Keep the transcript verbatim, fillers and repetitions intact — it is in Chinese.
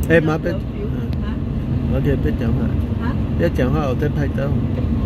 哎，妈别，嗯，我就别讲话，别讲话，我在拍照。